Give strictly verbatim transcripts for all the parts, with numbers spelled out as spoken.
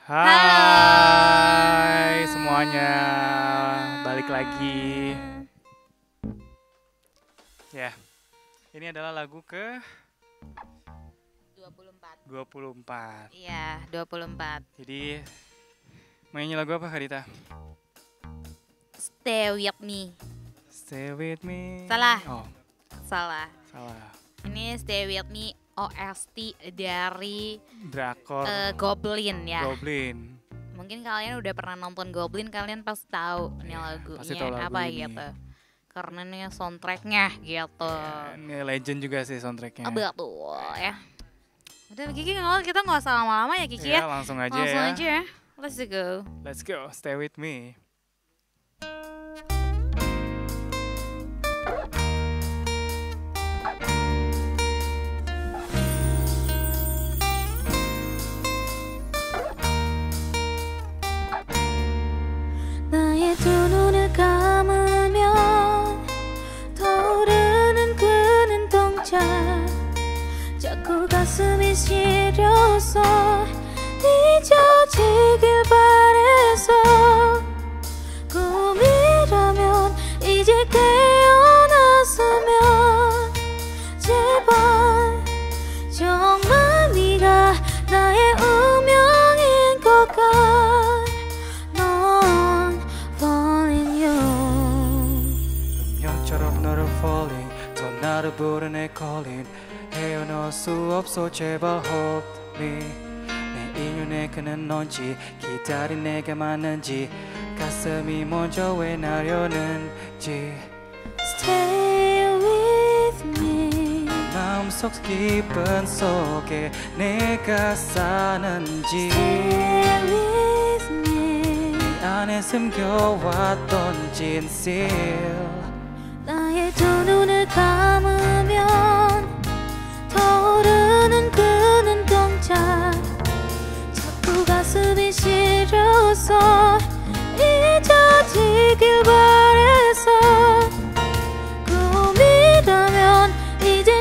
Hai semuanya, balik lagi. Ya, ini adalah lagu ke dua puluh empat. dua puluh empat. Iya, dua puluh empat. Jadi mainnya lagu apa Kak Dita? Stay with me. Stay with me. Salah. Oh, Salah. salah. Ini Stay with me O S T dari Drakor uh, Goblin ya. Goblin. Mungkin kalian udah pernah nonton Goblin, kalian pasti tahu nih lagunya pasti tahu lagu apa ini. gitu. Karena nih soundtracknya gitu. Ya, ini legend juga sih soundtracknya. Oh, betul ya. Udah Kiki, kita nggak usah lama-lama ya Kiki Ya, ya. langsung aja Langsung ya. aja ya. Let's go. Let's go. Stay with me. 나의 두 눈을 감으면 떠오르는 그 눈동자 자꾸 가슴이 시려서 잊어지길 바래서 꿈이라면 이제 깨어났으면 제발 정말 네가 나의 운명인 것 같아. 운명처럼 너를 falling 더 나를 부르네 calling 헤어놓을 수 없어 제발 hold me 내 인연의 그는 넌지 기다린 내가 맞는지 가슴이 먼저 왜 나려는지 Stay with me. 마음속 깊은 속에 내가 사는지 Stay with me. 이 안에 숨겨왔던 진실 나의 두 눈을 감으면 떠오르는 그 눈동자 자꾸 가슴이 시려서 잊어지길 바래서 꿈이라면 이제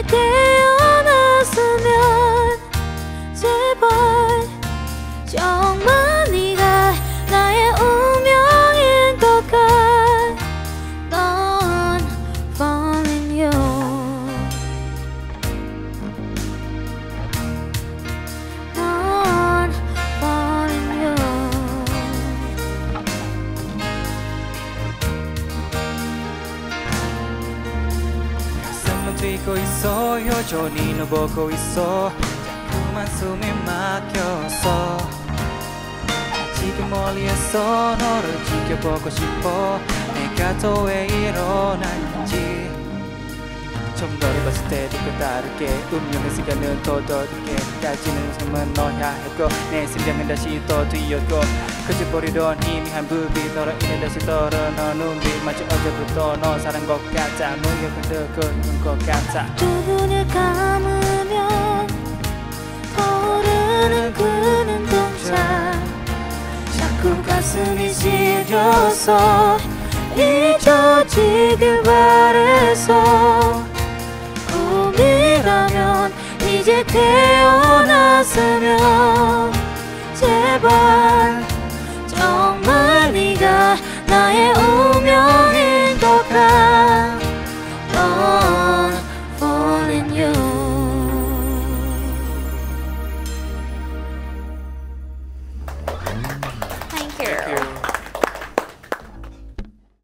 깨어났으면 제발 정말 네가 나의 운명인 것 같아. Don't fall in you. Don't fall in you. 가슴은 뛰고 있어 여전히 너 보고 있어 자꾸만 숨이 막혀서 지금 멀리에서 너를 지켜보고 싶어 내가 또 왜 일어났는지 처음 너를 봤을 때도 그 다르게 운명의 시간은 더 더디게 까지는 삶은 너 향했고 내 심장은 다시 또 뛰었고 그쳐버리던 희미한 불빛 너로 인해 다시 떨어져 눈빛 마치 어제부터 너 사랑 것 같아 눈을 흔들고 것 같아 두 눈을 감으면 떠오르는 그 눈동자 자꾸 가슴이 시려서 잊어지길 바래서 꿈이라면 이제 깨어났으면